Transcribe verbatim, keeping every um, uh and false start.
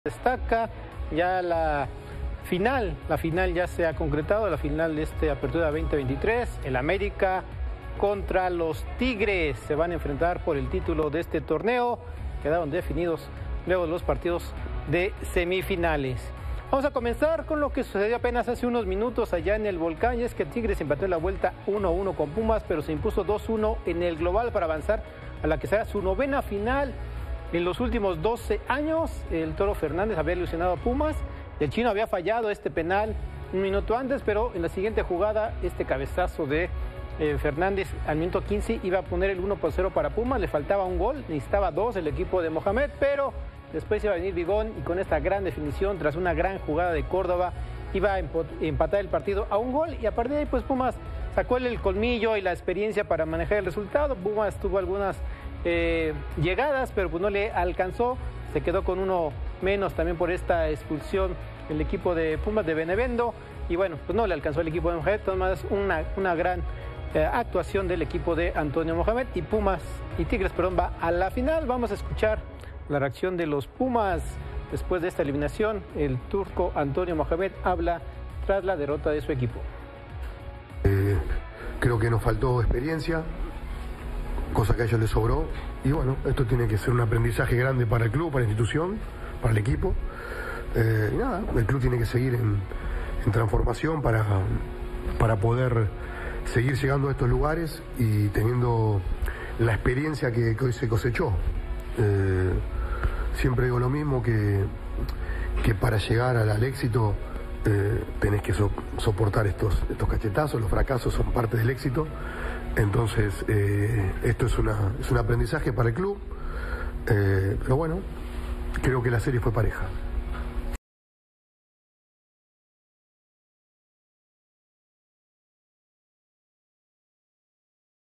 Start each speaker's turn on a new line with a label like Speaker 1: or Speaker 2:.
Speaker 1: Destaca ya la final, la final ya se ha concretado, la final de este Apertura veinte veintitrés, el América contra los Tigres, se van a enfrentar por el título de este torneo, quedaron definidos luego de los partidos de semifinales. Vamos a comenzar con lo que sucedió apenas hace unos minutos allá en el Volcán, y es que Tigres empató en la vuelta uno a uno con Pumas, pero se impuso dos a uno en el global para avanzar a la que será su novena final. En los últimos doce años, el Toro Fernández había ilusionado a Pumas. El chino había fallado este penal un minuto antes, pero en la siguiente jugada, este cabezazo de eh, Fernández al minuto quince iba a poner el uno por cero para Pumas. Le faltaba un gol, necesitaba dos el equipo de Mohamed, pero después iba a venir Vigón y con esta gran definición, tras una gran jugada de Córdoba, iba a empatar el partido a un gol, y a partir de ahí pues Pumas sacó el colmillo y la experiencia para manejar el resultado. Pumas tuvo algunas Eh, llegadas, pero pues no le alcanzó, se quedó con uno menos también por esta expulsión el equipo de Pumas de Benevendo, y bueno, pues no le alcanzó el equipo de Mohamed. Entonces una, una gran eh, actuación del equipo de Antonio Mohamed, y Pumas y Tigres, perdón, va a la final. Vamos a escuchar la reacción de los Pumas después de esta eliminación. El turco Antonio Mohamed habla tras la derrota de su equipo.
Speaker 2: Eh, creo que nos faltó experiencia, cosa que a ellos les sobró, y bueno, esto tiene que ser un aprendizaje grande para el club, para la institución, para el equipo. Eh, y nada, el club tiene que seguir en, en transformación para, para poder seguir llegando a estos lugares y teniendo la experiencia que, que hoy se cosechó. Eh, siempre digo lo mismo, que, que para llegar al, al éxito eh, tenés que so, soportar estos, estos cachetazos. Los fracasos son parte del éxito. Entonces, eh, esto es, una, es un aprendizaje para el club, eh, pero bueno, creo que la serie fue pareja.